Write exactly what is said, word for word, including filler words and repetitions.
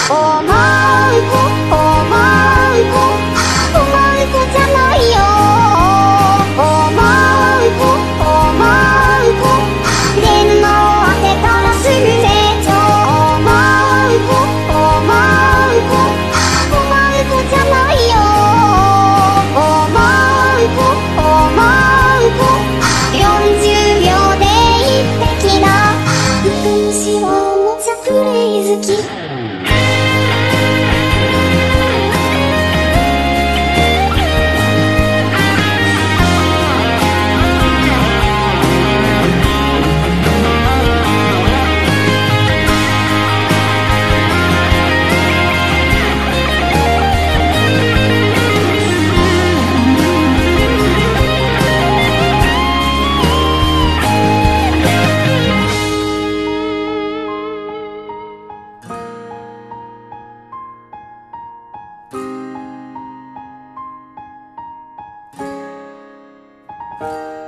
おまいこおまいこおまいこじゃないよ。おまいこおまいこ電脳当てたらすぐ成長。おまいこおまいこおまいこじゃないよ。おまいこおまいこよんじゅうびょうで一滴だ。糸虫はおもちゃプレイ好き。you